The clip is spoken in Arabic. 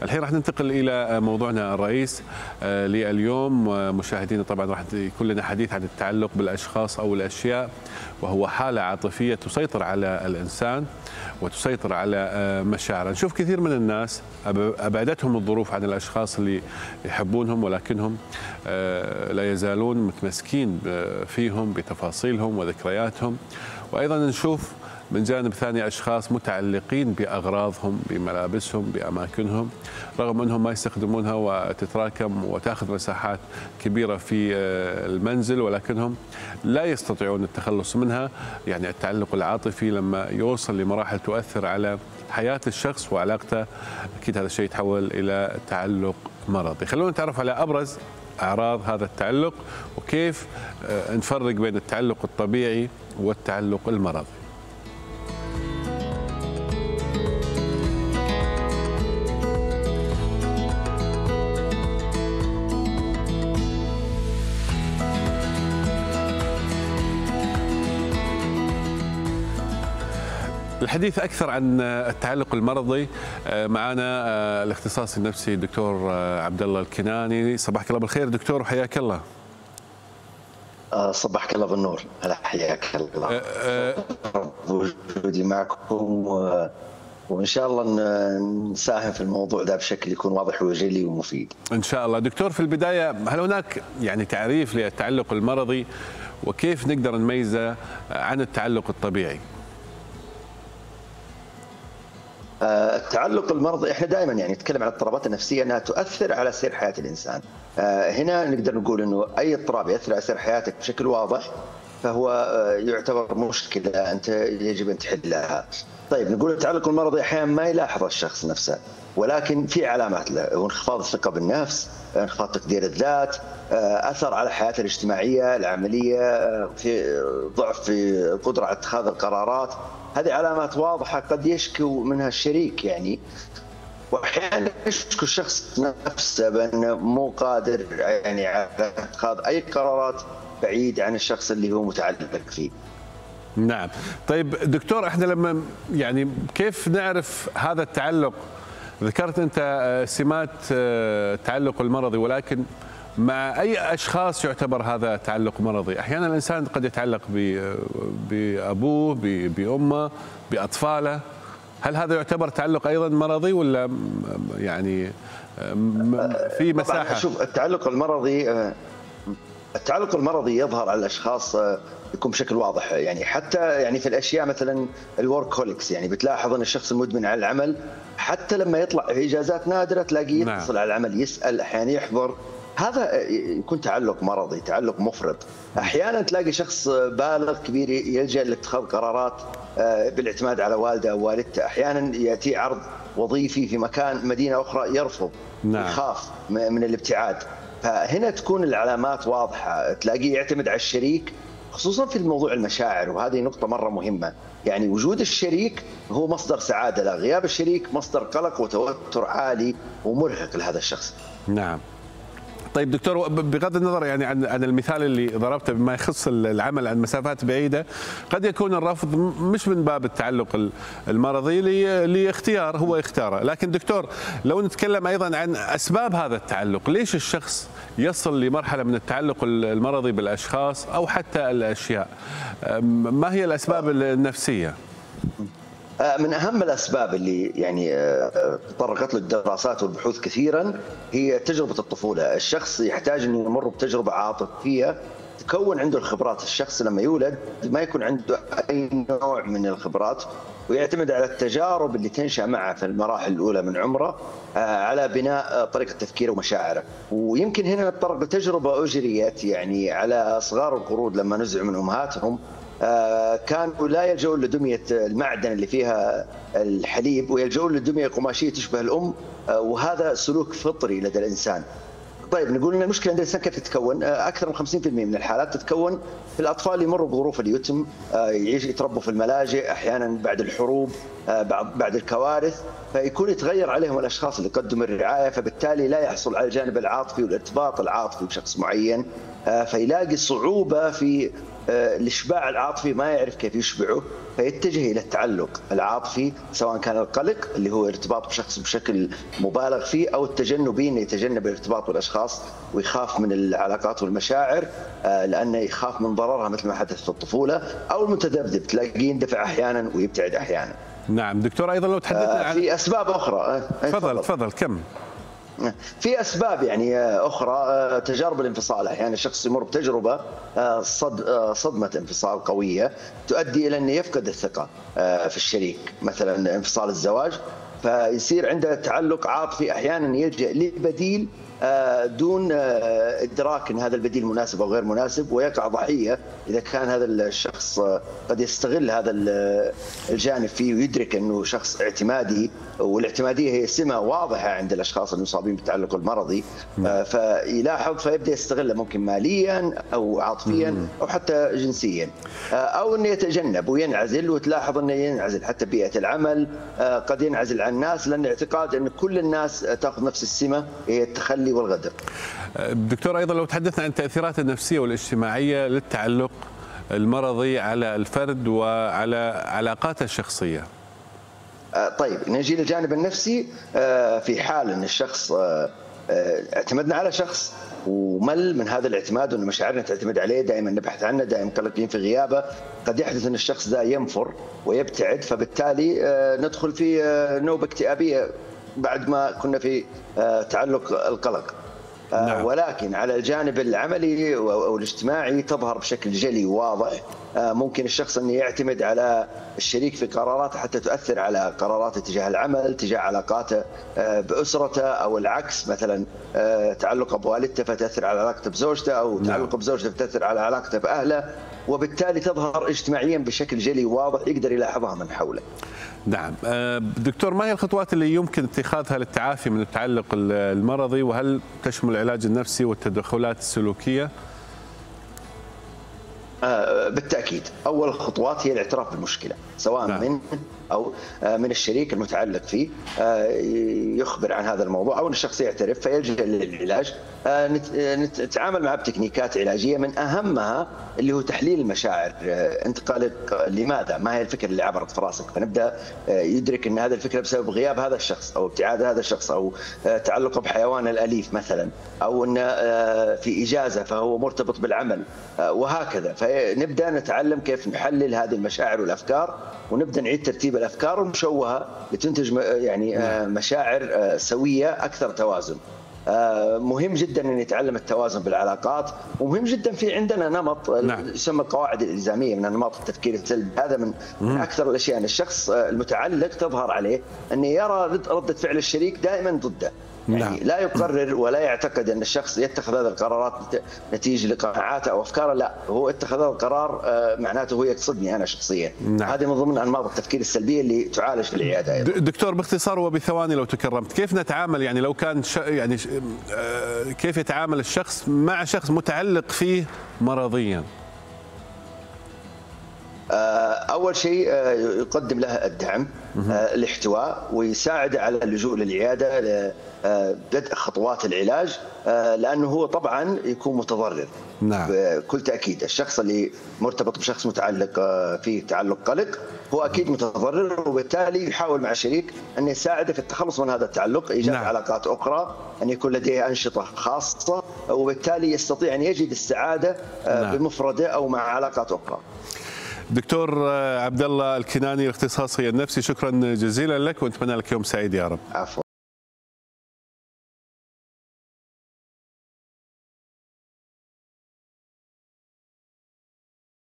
الحين راح ننتقل إلى موضوعنا الرئيس لليوم. مشاهدينا طبعا راح يكون لنا حديث عن التعلق بالأشخاص أو الأشياء، وهو حالة عاطفية تسيطر على الإنسان وتسيطر على مشاعره. نشوف كثير من الناس أبعدتهم الظروف عن الأشخاص اللي يحبونهم، ولكنهم لا يزالون متمسكين فيهم بتفاصيلهم وذكرياتهم. وأيضا نشوف من جانب ثاني أشخاص متعلقين بأغراضهم، بملابسهم، بأماكنهم، رغم أنهم ما يستخدمونها وتتراكم وتأخذ مساحات كبيرة في المنزل، ولكنهم لا يستطيعون التخلص منها. يعني التعلق العاطفي لما يوصل لمراحل تؤثر على حياة الشخص وعلاقته، أكيد هذا الشيء يتحول إلى تعلق مرضي. خلونا نتعرف على أبرز أعراض هذا التعلق وكيف نفرق بين التعلق الطبيعي والتعلق المرضي. الحديث أكثر عن التعلق المرضي معنا الاختصاصي النفسي الدكتور عبد الله الكناني. صباحك الله بالخير دكتور وحياك الله. صباحك الله بالنور. هلا حياك الله. وجودي معكم وإن شاء الله نساهم في الموضوع ده بشكل يكون واضح وجلي ومفيد. إن شاء الله. دكتور، في البداية هل هناك يعني تعريف للتعلق المرضي وكيف نقدر نميزه عن التعلق الطبيعي؟ التعلق المرضي احنا دائما يعني نتكلم عن الاضطرابات النفسيه انها تؤثر على سير حياه الانسان. هنا نقدر نقول انه اي اضطراب ياثر على سير حياتك بشكل واضح فهو يعتبر مشكله انت يجب ان تحلها. طيب نقول التعلق المرضي احيانا ما يلاحظ الشخص نفسه، ولكن في علامات له، وانخفاض الثقه بالنفس، انخفاض تقدير الذات، اثر على حياته الاجتماعيه، العمليه، في ضعف في القدره على اتخاذ القرارات. هذه علامات واضحه قد يشكو منها الشريك يعني، واحيانا يشكو الشخص نفسه بانه مو قادر يعني على اتخاذ اي قرارات بعيد عن الشخص اللي هو متعلق فيه. نعم. طيب دكتور، احنا لما يعني كيف نعرف هذا التعلق؟ ذكرت انت سمات التعلق المرضي، ولكن مع اي اشخاص يعتبر هذا تعلق مرضي؟ احيانا الانسان قد يتعلق بابوه، بامه، باطفاله. هل هذا يعتبر تعلق ايضا مرضي ولا يعني في مساحه؟ شوف، التعلق المرضي يظهر على الاشخاص يكون بشكل واضح، يعني حتى يعني في الاشياء مثلا الوركهوليكس، يعني بتلاحظ ان الشخص المدمن على العمل حتى لما يطلع في اجازات نادره تلاقيه يتصل على العمل، يسال، احيانا يحضر. هذا يكون تعلق مرضي، تعلق مفرط. احيانا تلاقي شخص بالغ كبير يلجا لاتخاذ قرارات بالاعتماد على والده او والدته، احيانا ياتي عرض وظيفي في مدينه اخرى يرفض، يخاف من الابتعاد. فهنا تكون العلامات واضحه، تلاقيه يعتمد على الشريك خصوصا في الموضوع المشاعر، وهذه نقطه مره مهمه. يعني وجود الشريك هو مصدر سعاده له، غياب الشريك مصدر قلق وتوتر عالي ومرهق لهذا الشخص. نعم. طيب دكتور، بغض النظر يعني عن المثال اللي ضربته بما يخص العمل عن مسافات بعيده، قد يكون الرفض مش من باب التعلق المرضي لاختيار هو اختاره. لكن دكتور، لو نتكلم ايضا عن اسباب هذا التعلق، ليش الشخص يصل لمرحله من التعلق المرضي بالاشخاص او حتى الاشياء؟ ما هي الاسباب النفسيه؟ من أهم الأسباب اللي يعني تطرقت له الدراسات والبحوث كثيرا هي تجربة الطفولة. الشخص يحتاج أن يمر بتجربة عاطفية تكون عنده الخبرات. الشخص لما يولد ما يكون عنده أي نوع من الخبرات، ويعتمد على التجارب اللي تنشأ معه في المراحل الأولى من عمره على بناء طريقة تفكيره ومشاعره. ويمكن هنا نتطرق لتجربة أجريت يعني على صغار القرود لما نزعوا من أمهاتهم، كانوا لا يلجؤون لدمية المعدن اللي فيها الحليب، ويلجؤون لدمية قماشية تشبه الأم، وهذا سلوك فطري لدى الإنسان. طيب نقول ان المشكله عند الانسان كيف تتكون؟ اكثر من 50% من الحالات تتكون في الاطفال اللي يمروا بظروف اليتم، يتربوا في الملاجئ، احيانا بعد الحروب، بعد الكوارث، فيكون يتغير عليهم الاشخاص اللي قدموا الرعايه، فبالتالي لا يحصل على الجانب العاطفي والارتباط العاطفي بشخص معين، فيلاقي صعوبه في الإشباع العاطفي ما يعرف كيف يشبعه، فيتجه إلى التعلق العاطفي، سواء كان القلق اللي هو ارتباط بشخص بشكل مبالغ فيه، أو التجنبي انه يتجنب الارتباط بالأشخاص ويخاف من العلاقات والمشاعر لأنه يخاف من ضررها مثل ما حدث في الطفولة، أو المتذبذب تلاقيه يندفع أحيانا ويبتعد أحيانا. نعم دكتور، أيضا لو تحدثنا عن في أسباب أخرى. تفضل كم. في أسباب يعني أخرى، تجارب الانفصال. أحيانا الشخص يمر بتجربة صدمة انفصال قوية تؤدي إلى أنه يفقد الثقة في الشريك، مثلا انفصال الزواج، فيصير عنده تعلق عاطفي، أحيانا يلجأ لبديل دون إدراك أن هذا البديل مناسب أو غير مناسب، ويقع ضحية إذا كان هذا الشخص قد يستغل هذا الجانب فيه ويدرك أنه شخص اعتمادي، والاعتمادية هي سمة واضحة عند الأشخاص المصابين بالتعلق المرضي، فيلاحظ فيبدأ يستغله ممكن ماليا أو عاطفيا أو حتى جنسيا، أو أنه يتجنب وينعزل، وتلاحظ أنه ينعزل حتى بيئة العمل، قد ينعزل عن الناس لأن اعتقاد أن كل الناس تأخذ نفس السمة، هي التخلي والغدر. دكتور، أيضا لو تحدثنا عن التأثيرات النفسية والاجتماعية للتعلق المرضي على الفرد وعلى علاقاته الشخصية. طيب نجي للجانب النفسي. في حال أن الشخص اعتمدنا على شخص ومل من هذا الاعتماد، وأن مشاعرنا تعتمد عليه، دائما نبحث عنه، دائما قلقين في غيابه، قد يحدث أن الشخص ذا ينفر ويبتعد، فبالتالي ندخل في نوبة اكتئابية بعد ما كنا في تعلق القلق. نعم. ولكن على الجانب العملي أو الاجتماعي تظهر بشكل جلي وواضح. ممكن الشخص أن يعتمد على الشريك في قراراته حتى تؤثر على قراراته تجاه العمل، تجاه علاقاته بأسرته، أو العكس، مثلا تعلقه بوالدته فتأثر على علاقته بزوجته، أو تعلقه بزوجته فتأثر على علاقته بأهله، وبالتالي تظهر اجتماعيا بشكل جلي وواضح يقدر يلاحظها من حوله. نعم دكتور، ما هي الخطوات اللي يمكن اتخاذها للتعافي من التعلق المرضي، وهل تشمل العلاج النفسي والتدخلات السلوكية؟ بالتأكيد أول خطوات هي الاعتراف بالمشكلة، سواء من الشريك المتعلق فيه يخبر عن هذا الموضوع، أو أن الشخص يعترف فيلجأ للعلاج. نتعامل معه بتكنيكات علاجية، من أهمها اللي هو تحليل المشاعر. أنت قلق لماذا؟ ما هي الفكرة اللي عبرت في راسك؟ فنبدأ يدرك أن هذه الفكرة بسبب غياب هذا الشخص، أو ابتعاد هذا الشخص، أو تعلقه بحيوان الأليف مثلا، أو أن في إجازة فهو مرتبط بالعمل، وهكذا. فنبدأ نتعلم كيف نحلل هذه المشاعر والأفكار، ونبدأ نعيد ترتيب الأفكار المشوهة لتنتج يعني مشاعر سوية أكثر توازن. مهم جدا أن نتعلم التوازن بالعلاقات، ومهم جدا في عندنا نمط يسمى القواعد الإلزامية من نمط التفكير السلبي. هذا من أكثر الأشياء، أن الشخص المتعلق تظهر عليه أن يرى ردة فعل الشريك دائما ضده، يعني لا يقرر ولا يعتقد أن الشخص يتخذ هذه القرارات نتيجة لقناعاته أو أفكاره، لا، هو اتخذ هذا القرار معناته هو يقصدني أنا شخصيا. هذه من ضمن أنماط التفكير السلبية اللي تعالج في العيادة. دكتور، باختصار وبثواني لو تكرمت، كيف نتعامل، يعني لو كان كيف يتعامل الشخص مع شخص متعلق فيه مرضيا؟ أول شيء يقدم له الدعم، الاحتواء، ويساعد على اللجوء للعيادة لبدء خطوات العلاج، لأنه هو طبعا يكون متضرر. بكل تأكيد الشخص اللي مرتبط بشخص متعلق فيه تعلق قلق هو أكيد متضرر، وبالتالي يحاول مع الشريك أن يساعده في التخلص من هذا التعلق، إيجاد علاقات أخرى، أن يكون لديه أنشطة خاصة، وبالتالي يستطيع أن يجد السعادة بمفردة أو مع علاقات أخرى. دكتور عبد الله الكناني، الاختصاصي النفسي، شكرا جزيلا لك، ونتمنى لك يوم سعيد يا رب. عفوا.